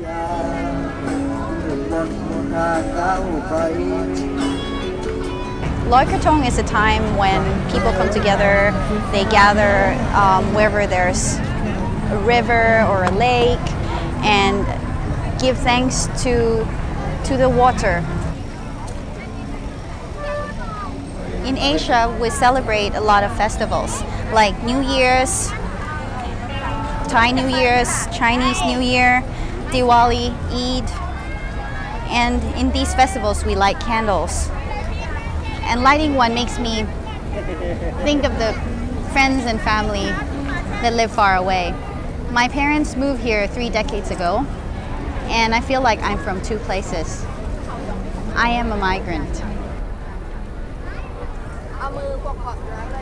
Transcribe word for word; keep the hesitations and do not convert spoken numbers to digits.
Loy Krathong is a time when people come together, they gather um, wherever there's a river or a lake and give thanks to, to the water. In Asia, we celebrate a lot of festivals like New Year's, Thai New Year's, Chinese New Year, Diwali, Eid, and in these festivals we light candles. And lighting one makes me think of the friends and family that live far away. My parents moved here three decades ago, and I feel like I'm from two places. I am a migrant.